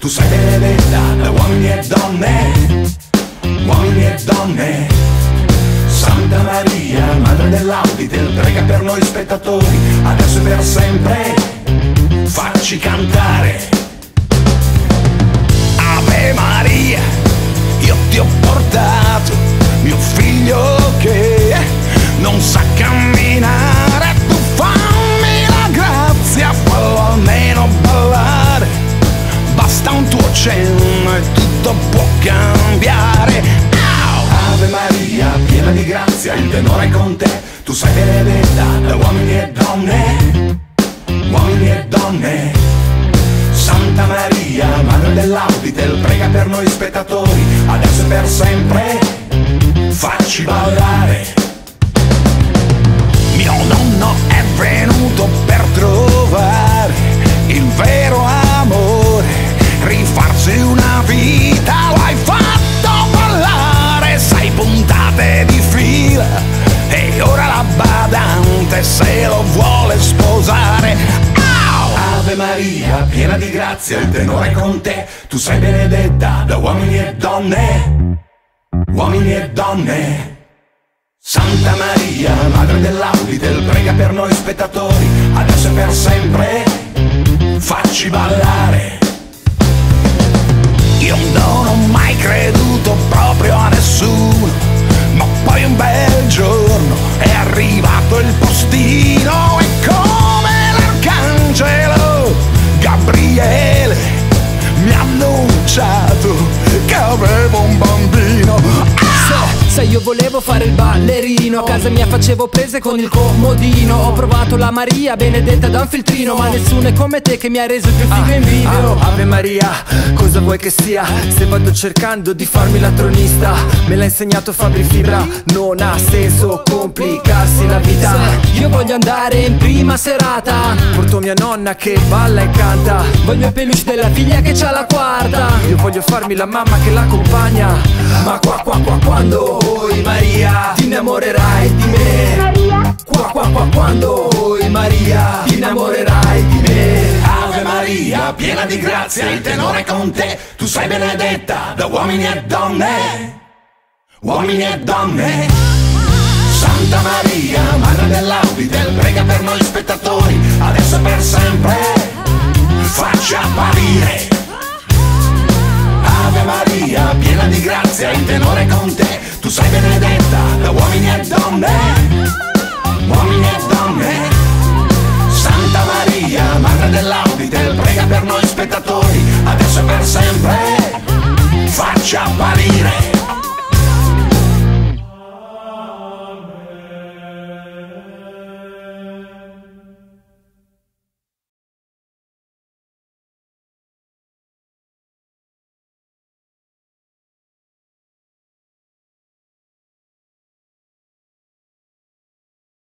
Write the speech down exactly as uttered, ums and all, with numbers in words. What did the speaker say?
tu sei benedetta da uomini e donne, uomini e donne. Santa Maria, Madre dell'Auditel, prega per noi spettatori, adesso e per sempre, facci cantare. Ave Maria, io ti ho portato mio figlio che non sa camminare, tu fammi la grazia, fallo almeno ballare, basta un tuo cenno e tutto può cambiare. Ave Maria, piena di grazia, il tenore è con te, tu sei benedetta da uomini e donne, uomini e donne. Santa Maria, Madre dell'Auditel, prega per noi spettatori, adesso e per sempre, facci ballare. Mio nonno è venuto per trovare il vero amore, rifarsi una vita, lo hai fatto ballare, sei puntate di fila e ora la badante se lo vuole sposare. Ave Maria, piena di grazia, il tenore è con te, tu sei benedetta da uomini e donne, uomini e donne. Santa Maria, Madre dell'Auditel, prega per noi spettatori, adesso e per sempre, facci ballare. Io non ho mai creduto proprio a nessuno, ma poi un bel giorno è arrivato il postino e come l'arcangelo Gabriele mi ha annunciato che avevo un bambino. Ah! Se io volevo fare il ballerino, a casa mia facevo prese con il comodino. Ho provato la Maria, benedetta da un filtrino, ma nessuno è come te che mi ha reso il più figo in video. Ah, Ave Maria, cosa vuoi che sia? Se vado cercando di farmi la tronista, me l'ha insegnato Fabri Fibra, non ha senso complicarsi la vita. Se io voglio andare in prima serata, porto mia nonna che balla e canta, voglio il peluche della figlia che c'ha la quarta. Io voglio farmi la mamma che l'accompagna, ma qua qua qua quando vuoi Maria ti innamorerai di me. Qua qua qua quando vuoi Maria ti innamorerai di me. Ave Maria, piena di grazia, il tenore è con te, tu sei benedetta da uomini e donne, uomini e donne. Santa Maria, Madre dell'Auditel, prega per noi spettatori, adesso e per sempre, facci apparire. Ave Maria, piena di grazia, il tenore è con te, tu sei benedetta da uomini e donne, uomini e donne. Santa Maria, Madre dell'Auditel, prega per noi spettatori, adesso e per sempre, faccia apparire.